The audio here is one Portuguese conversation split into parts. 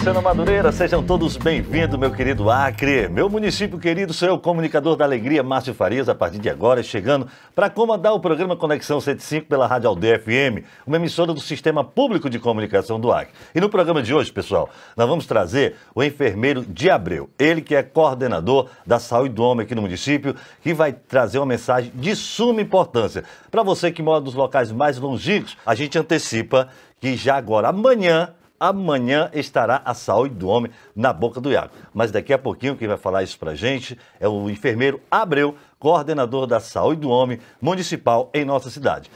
Sena Madureira, sejam todos bem-vindos, meu querido Acre. Meu município querido, sou eu, comunicador da alegria, Márcio Farias, a partir de agora, chegando para comandar o programa Conexão 105 pela Rádio Aldeia FM, uma emissora do Sistema Público de Comunicação do Acre. E no programa de hoje, pessoal, nós vamos trazer o enfermeiro de Abreu, ele que é coordenador da saúde do homem aqui no município, que vai trazer uma mensagem de suma importância. Para você que mora nos locais mais longínquos, a gente antecipa que já agora, amanhã estará a saúde do homem na boca do Iago. Mas daqui a pouquinho quem vai falar isso pra gente é o enfermeiro Abreu, coordenador da saúde do homem municipal em nossa cidade.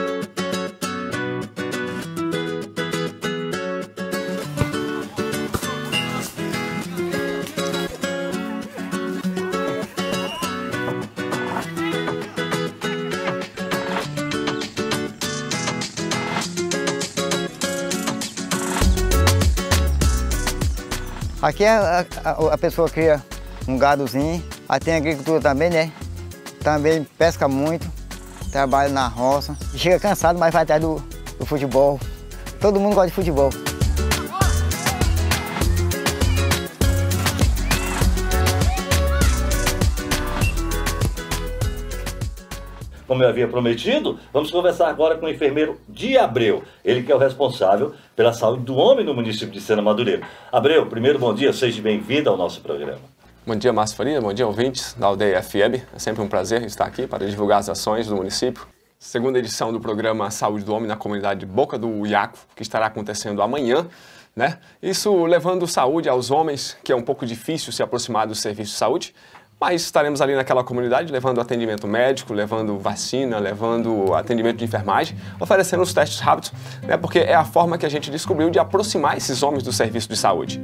Aqui a pessoa cria um gadozinho, aí tem agricultura também, né? Também pesca muito, trabalha na roça. Chega cansado, mas vai atrás do futebol. Todo mundo gosta de futebol. Como eu havia prometido, vamos conversar agora com o enfermeiro de Abreu. Ele que é o responsável pela saúde do homem no município de Sena Madureira. Abreu, primeiro bom dia, seja bem-vindo ao nosso programa. Bom dia, Márcio Farias, bom dia, ouvintes da Aldeia FM. É sempre um prazer estar aqui para divulgar as ações do município. Segunda edição do programa Saúde do Homem na comunidade Boca do Iaco, que estará acontecendo amanhã, né? Isso levando saúde aos homens, que é um pouco difícil se aproximar do serviço de saúde. Mas estaremos ali naquela comunidade levando atendimento médico, levando vacina, levando atendimento de enfermagem, oferecendo os testes rápidos, né, porque é a forma que a gente descobriu de aproximar esses homens do serviço de saúde.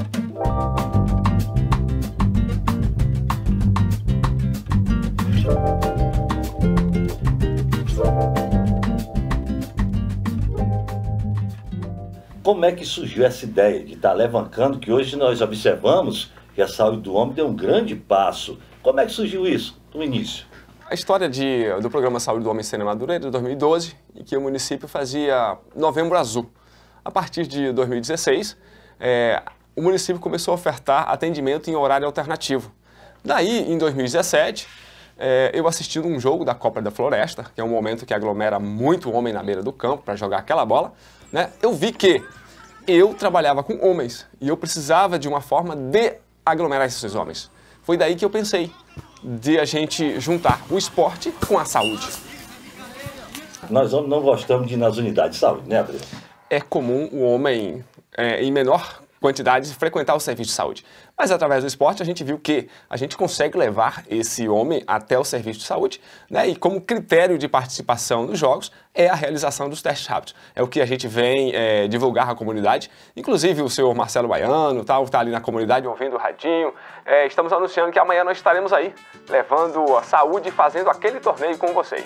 Como é que surgiu essa ideia de estar alavancando, que hoje nós observamos que a saúde do homem deu um grande passo? Como é que surgiu isso no início? A história do programa Saúde do Homem Sena Madureira, de 2012, em que o município fazia Novembro Azul. A partir de 2016, o município começou a ofertar atendimento em horário alternativo. Daí, em 2017, eu assisti um jogo da Copa da Floresta, que é um momento que aglomera muito homem na beira do campo para jogar aquela bola, né? Eu vi que eu trabalhava com homens e eu precisava de uma forma de aglomerar esses homens. Foi daí que eu pensei de a gente juntar o esporte com a saúde. Nós homens não gostamos de ir nas unidades de saúde, né, Abreu? É comum o homem, em menor quantidade, frequentar o serviço de saúde. Mas através do esporte a gente viu que a gente consegue levar esse homem até o serviço de saúde, né? E como critério de participação nos jogos é a realização dos testes rápidos. É o que a gente vem divulgar à comunidade. Inclusive o senhor Marcelo Baiano está ali na comunidade ouvindo o radinho. Estamos anunciando que amanhã nós estaremos aí, levando a saúde e fazendo aquele torneio com vocês.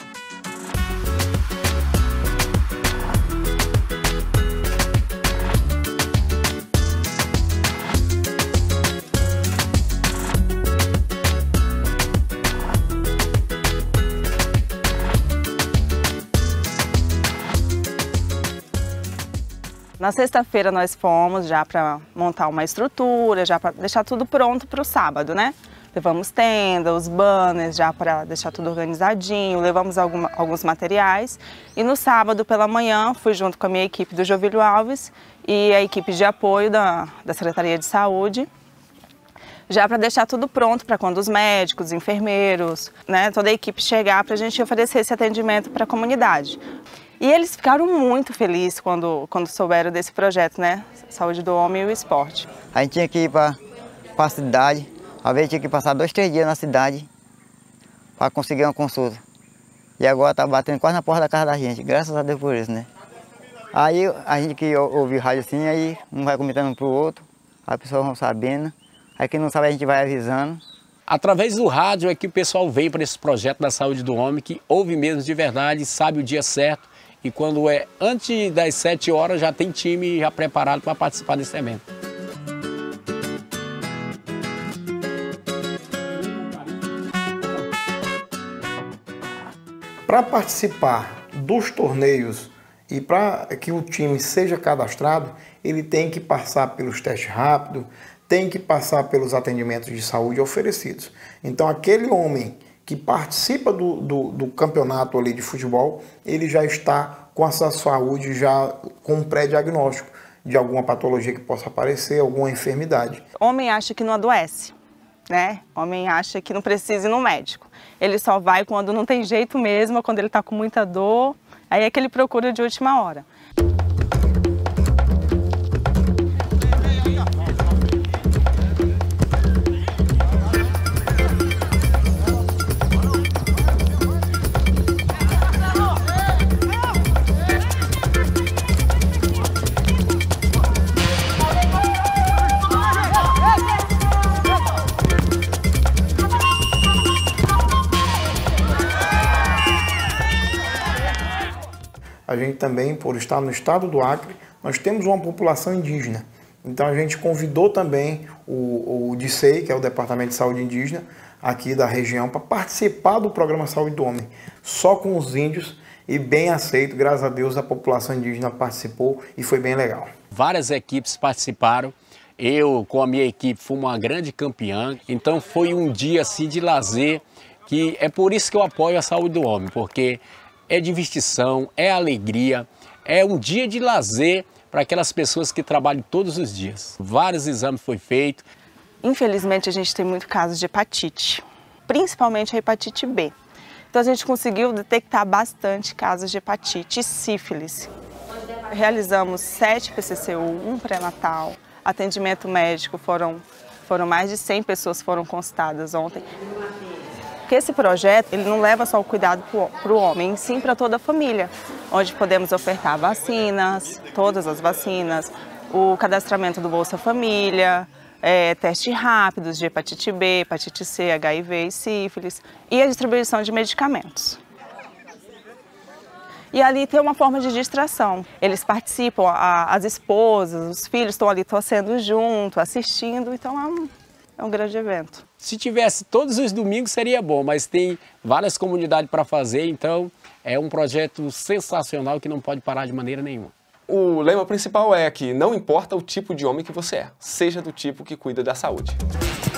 Na sexta-feira nós fomos já para montar uma estrutura, já para deixar tudo pronto para o sábado, né? Levamos tenda, os banners já para deixar tudo organizadinho, levamos alguns materiais. E no sábado pela manhã fui junto com a minha equipe do Jovílio Alves e a equipe de apoio da Secretaria de Saúde, já para deixar tudo pronto para quando os médicos, os enfermeiros, né, toda a equipe chegar para a gente oferecer esse atendimento para a comunidade. E eles ficaram muito felizes quando souberam desse projeto, né? Saúde do Homem e o Esporte. A gente tinha que ir para a cidade, às vezes tinha que passar 2, 3 dias na cidade para conseguir uma consulta. E agora está batendo quase na porta da casa da gente, graças a Deus por isso, né? Aí a gente que ouve rádio assim, aí um vai comentando um para o outro, as pessoas vão sabendo, aí quem não sabe a gente vai avisando. Através do rádio é que o pessoal vem para esse projeto da saúde do homem, que ouve mesmo de verdade, sabe o dia certo. E quando é antes das 7 horas já tem time já preparado para participar desse evento. Para participar dos torneios E para que o time seja cadastrado, ele tem que passar pelos testes rápidos, tem que passar pelos atendimentos de saúde oferecidos. Então, aquele homem que participa do campeonato ali de futebol, ele já está com a sua saúde, já com um pré-diagnóstico de alguma patologia que possa aparecer, alguma enfermidade. Homem acha que não adoece, né? Homem acha que não precisa ir no médico. Ele só vai quando não tem jeito mesmo, quando ele está com muita dor, aí é que ele procura de última hora. A gente também, por estar no estado do Acre, nós temos uma população indígena. Então a gente convidou também o DICEI, que é o Departamento de Saúde Indígena, aqui da região, para participar do programa Saúde do Homem, só com os índios, e bem aceito, graças a Deus a população indígena participou e foi bem legal. Várias equipes participaram, eu com a minha equipe fui uma grande campeã, então foi um dia assim de lazer, que é por isso que eu apoio a Saúde do Homem, porque é divertição, é alegria, é um dia de lazer para aquelas pessoas que trabalham todos os dias. Vários exames foram feitos. Infelizmente, a gente tem muito casos de hepatite, principalmente a hepatite B. Então, a gente conseguiu detectar bastante casos de hepatite e sífilis. Realizamos 7 PCCU, 1 pré-natal, atendimento médico, foram mais de 100 pessoas que foram consultadas ontem. Porque esse projeto, ele não leva só o cuidado para o homem, sim para toda a família, onde podemos ofertar vacinas, todas as vacinas, o cadastramento do Bolsa Família, testes rápidos de hepatite B, hepatite C, HIV e sífilis, e a distribuição de medicamentos. E ali tem uma forma de distração. Eles participam, as esposas, os filhos estão ali torcendo junto, assistindo, então é um grande evento. Se tivesse todos os domingos seria bom, mas tem várias comunidades para fazer, então é um projeto sensacional que não pode parar de maneira nenhuma. O lema principal é que não importa o tipo de homem que você é, seja do tipo que cuida da saúde.